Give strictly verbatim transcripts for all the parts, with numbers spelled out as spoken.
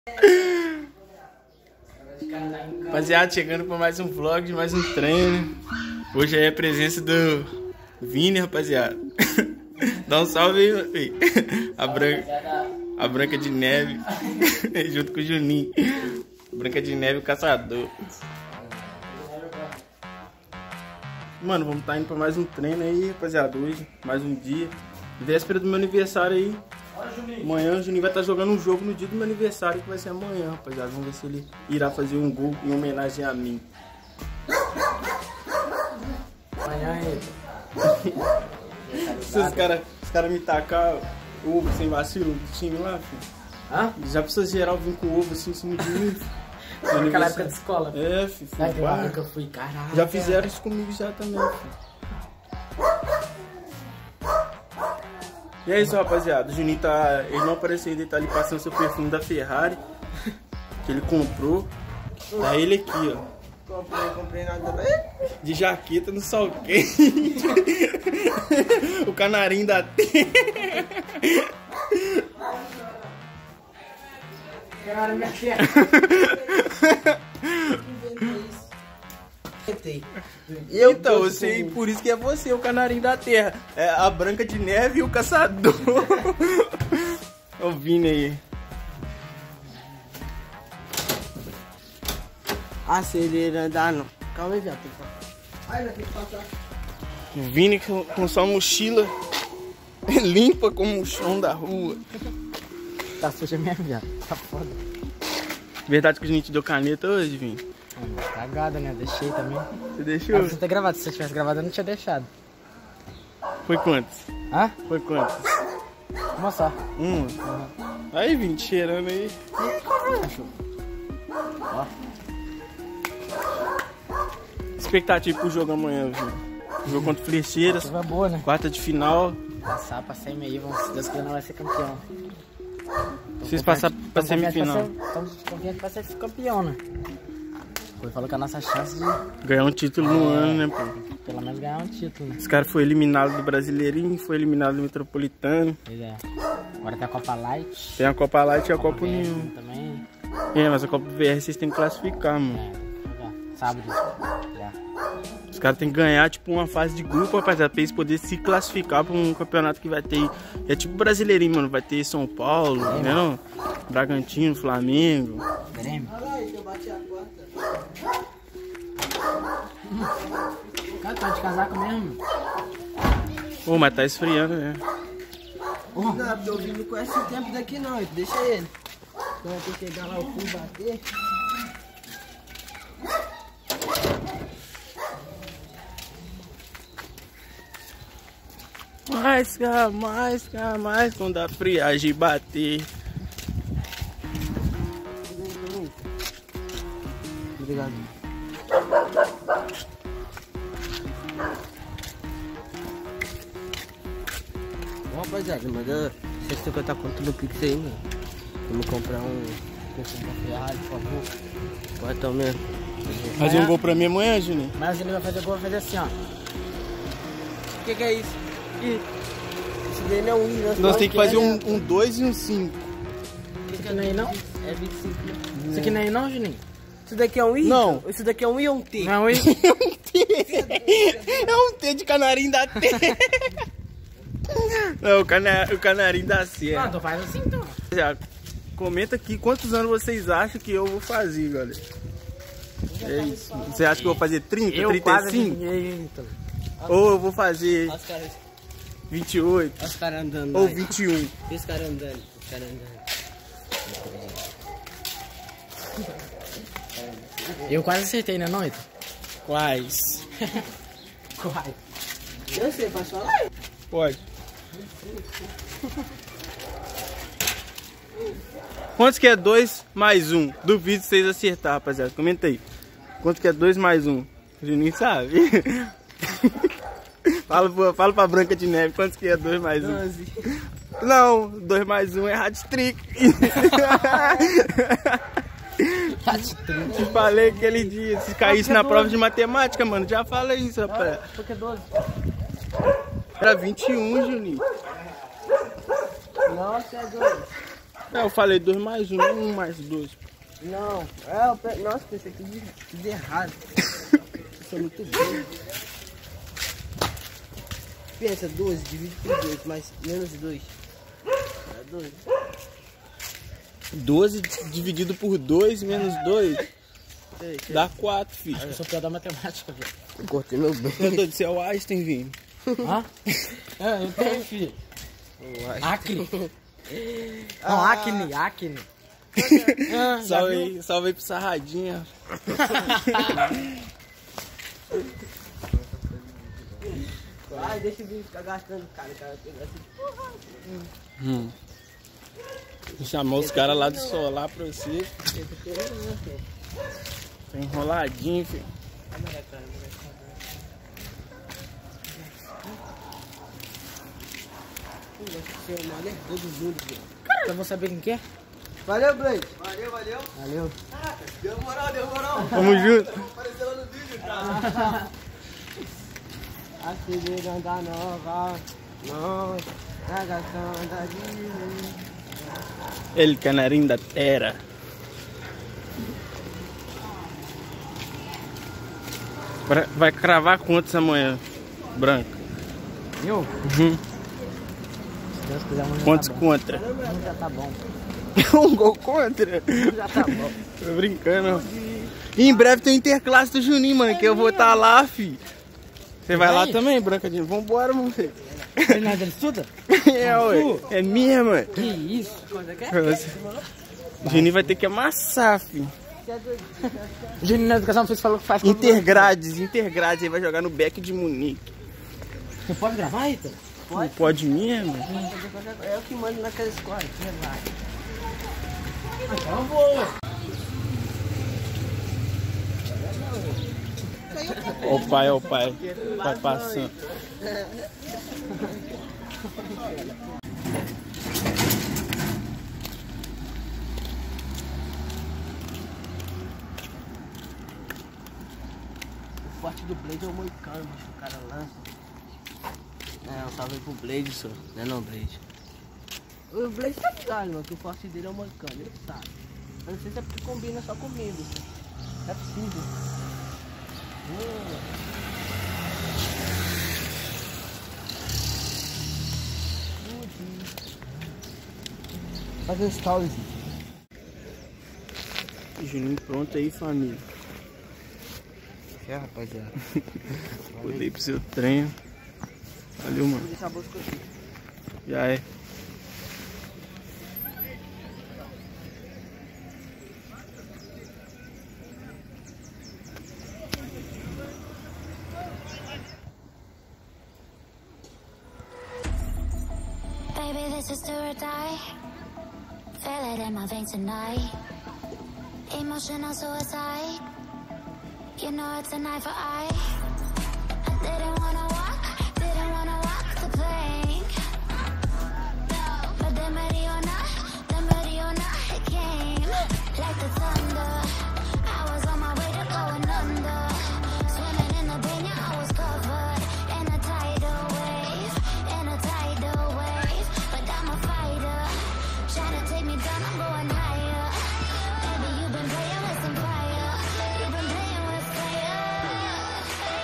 Rapaziada, chegando para mais um vlog de mais um treino. Hoje é a presença do Vini, rapaziada. Dá um salve aí, meu filho. A Branca, a Branca de Neve, junto com o Juninho. Branca de Neve, o caçador. Mano, vamos estar indo para mais um treino aí, rapaziada. Hoje, mais um dia. Véspera do meu aniversário aí. Amanhã o Juninho vai estar jogando um jogo no dia do meu aniversário, que vai ser amanhã, rapaziada. Vamos ver se ele irá fazer um gol em homenagem a mim. Amanhã ele. Se os caras cara me tacar ovo sem vacilo do time lá, filho. Hã? Já precisa geral vir com ovo assim em cima de mim. Naquela época de escola. É, filho. Naquela época que eu fui, caralho. Já fizeram isso comigo já também, filho. E é isso, rapaziada. O Juninho tá. Ele não apareceu ainda, ele tá ali passando seu perfume da Ferrari. Que ele comprou. Tá ele aqui, ó. Comprei, comprei nada. De jaqueta no sol quente. O canarinho da terra. Caralho, minha tia. Eu então, eu sei, por isso que é você, o canarinho da terra. É a Branca de Neve e o caçador. Ó o Vini aí. Acelerando, não. Calma aí, viado. Ai, vai ter que passar. O Vini com, com sua mochila limpa como o chão da rua. Tá suja mesmo, viado. Tá foda. Verdade que a gente deu caneta hoje, Vini? Cagada, né? Deixei também. Você deixou? Ah, você ter gravado. Se você tivesse gravado, eu não tinha deixado. Foi quantos? Hã? Foi quantos? Uma só. Uma? Uhum. Aí, Vini, cheirando aí. Ó. Expectativa pro jogo amanhã, Vini. Jogo contra o Flecheiras. Vai boa, né? Quarta de final. Passar pra semi, vamos, se Deus quiser, não vai ser campeão. Vocês passar pra semifinal. Estamos confiantes pra ser campeão, né? Ele falou que a nossa chance de ganhar um título é, no ano, né, pô? Pelo menos ganhar um título, né? Esse cara foi eliminado do Brasileirinho, foi eliminado do Metropolitano. Pois é. Agora tem a Copa Light. Tem a Copa Light e a Copa Copa União. Também. É, mas a Copa V R vocês têm que classificar, mano. É, sábado. Já. Os caras têm que ganhar, tipo, uma fase de grupo, rapaziada, pra eles poderem se classificar pra um campeonato que vai ter. É tipo Brasileirinho, mano. Vai ter São Paulo, é, né? Não? Bragantino, Flamengo. Grêmio. Cara, tá de casaco mesmo? Pô, mas tá esfriando, né? Oh. Não, porque o Vini não conhece o tempo daqui não, deixa ele. Então vai ter que pegar lá o fundo e bater. Mais, cara, mais, cara, mais quando a friagem bater. Obrigado. Bom, rapaziada, manda sessenta conto no Pix aí, mano. Vamos comprar um perfume da Ferrari, por favor. Pode então mesmo. Fazer um gol pra mim amanhã, Juninho? Mas ele vai fazer gol, vai fazer assim, ó. O que que é isso? Isso daí não é um I, né? Nós temos que fazer um dois um e um cinco. Isso aqui não é I, não? É vinte e cinco. Isso aqui não é I, não, Juninho? Isso daqui é um I? Não. Isso daqui é um I ou um T? Não é um I? É um T. É um T de canarinho da terra. Não, o, cana o canarinho da serra. Não, então faz assim, então. Já, comenta aqui quantos anos vocês acham que eu vou fazer, galera. É isso. Você acha que eu vou fazer trinta, eu trinta e cinco? Então. Ou eu vou fazer Olha os caras. vinte e oito? Olha os caras andando. Ou aí. vinte e um? E os caras andando. Os caras andando. Eu quase acertei, né, não, Ito? Quais? Quase. Eu sei, posso falar? Pode. Quantos que é dois mais um? Duvido vocês acertar, rapaziada. Comenta aí. Quanto que é dois mais um? O Juninho sabe. fala, pra, fala pra Branca de Neve. Quantos que é dois mais um? doze. Não, dois mais um é hat-trick. Te falei aquele dia, se caísse na prova de matemática, mano, já fala isso, rapaz. Por que doze? Era vinte e um, Juninho. Nossa, é dois. É, eu falei dois mais um, um mais dois. Não, é, eu pe... nossa, pensei que de, de errado. Isso é muito doido. Pensa, doze, divide por dois, mas menos dois. É dois. doze dividido por dois menos dois dá quatro, filho. Eu sou pior da matemática, velho. Eu cortei meu bem. Eu tô de ser o Einstein, Vini. Hã? É, eu tenho, filho. Eu Acne. Não, acne, acne. Ah, Salve aí, salve aí pro Sarradinha. Ai, deixa eu vir ficar gastando, cara. cara assim. Hum. Vou chamar os caras lá do solar pra você. Tá enroladinho, filho. Você é o maior nerdão do mundo, velho. Eu vou saber quem que é? Valeu, Blade. Valeu, valeu. Valeu. Deu moral, deu moral. Tamo junto. Apareceu lá no vídeo, cara. Acelerando a nova. Não, tá gastando a vida. El canarim da terra. Vai- Vai cravar quantos amanhã, Branco? Eu? Uhum. Se Deus quiser, amanhã Quantos tá bom. contra? Amanhã já tá bom. Um gol contra? Já tá bom. Tô brincando. E em breve tem interclasse do Juninho, mano, que eu vou estar lá, fi. Você vai lá vai? também, Brancadinho? Vambora, mano. Fernando, ele estuda? É, ué. É minha, mano. Que isso? O Juninho vai ter que amassar, fi. Juninho na educação física falou que faz quando- Intergrades, intergrades. Ele vai jogar no Beck de Munique. Você pode gravar, Rita? Não pode mesmo? É o que manda naquela escola. Relaxa. Então eu vou. Ó o pai, ó o pai. Vai passando. O forte do Blade é o moicano, bicho. O cara lança. É, um salve aí pro Blade, senhor. Não é não, Blade. O Blade tá ligado, mano, que o forte dele é o moicano. Ele sabe. Eu não sei se é porque combina só comigo. Não é possível. Hum. Fazer um stories. Juninho pronto aí, família. É, rapaziada. Olhei pro seu treino. Valeu, mano. Deixa a bolsa que eu fiz. Já é. Baby, this is do or die. Feel it in my veins tonight. Emotional suicide. You know it's an eye for eye. I didn't wanna walk, didn't wanna walk the plank. But then Mariona, then Mariona, it came like the thunder. I was on my way to going under. Swimming in the banya, I was covered in a tidal wave, in a tidal wave. But I'm a fighter, trying to take me down, I'm going higher. Baby, you've been playing with some fire. You've been playing with fire.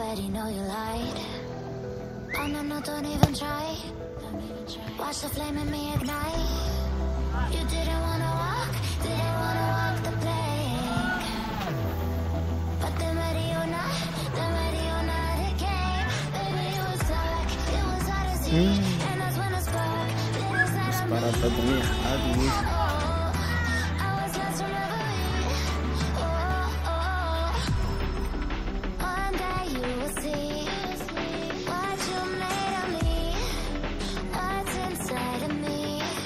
already know you lied. Oh no, no, don't even try. Watch the flame in me ignite. You didn't wanna walk, didn't wanna walk the plank. But then ready or not, then ready or not it came. Baby, it was dark, it was hard to see. And that's when I spoke. Esse parado tá dando errado mesmo. I was lost from reverie. Oh, oh. One day you will see what you made of me, what's inside of me.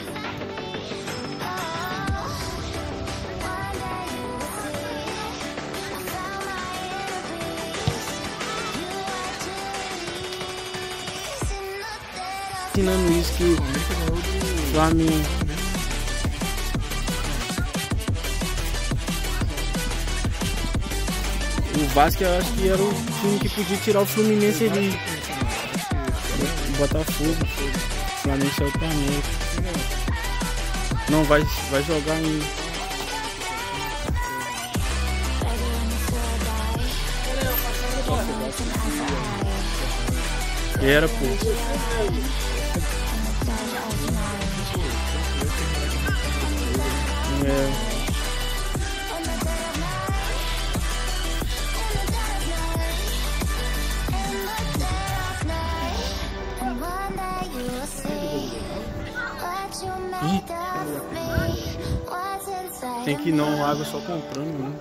Oh, one day you will see I found my inner peace. You are release in the dead of Ensinando isso que o Flamengo. O Vasco eu acho que era o time que podia tirar o Fluminense ali. O Botafogo. O Flamengo saiu pra América. Não, vai, vai jogar em. ready when the sword dies. Era, pô. É. Tem que ir não, água só comprando, né?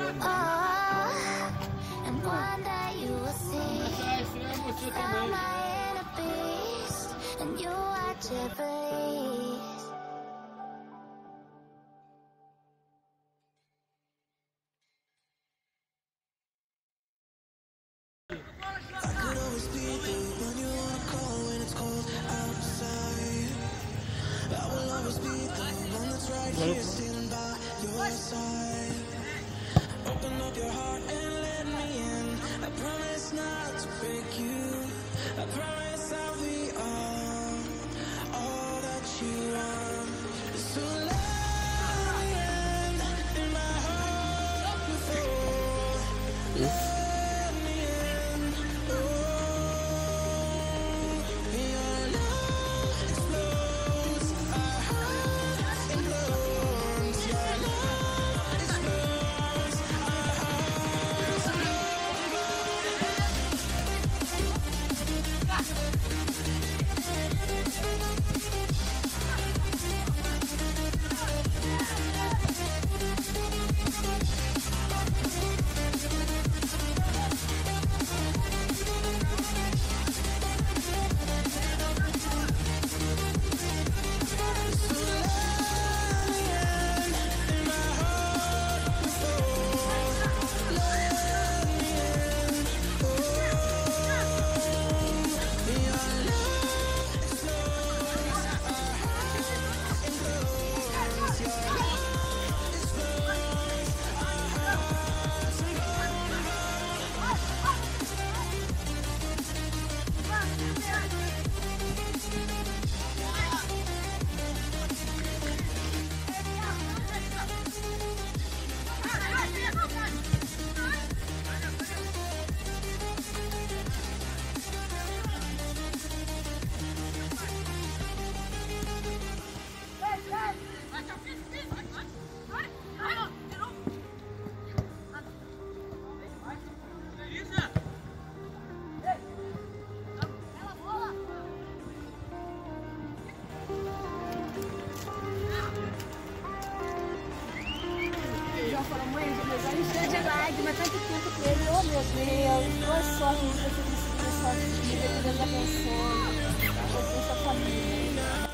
Mas tanto tempo com ele, oh meu Deus, boa sorte de você conseguir sorte de vida, Deus abençoe, você e sua família.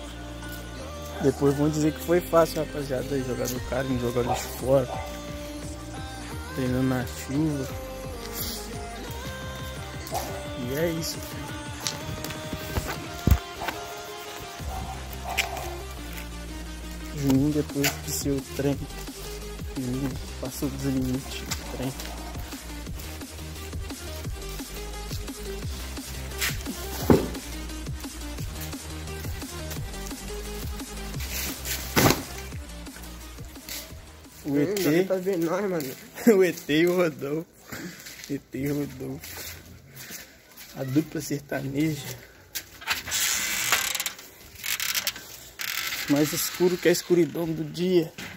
Depois vão dizer que foi fácil, rapaziada, aí, jogar no cara, jogar lixo fora, treinando na chuva. E é isso, filho. Juninho depois de seu trem. Juninho passou dos limites do trem. O E T. Tá vendo nós, mano? O E T e o Rodolfo. E T e o Rodolfo. A dupla sertaneja. Mais escuro que a escuridão do dia.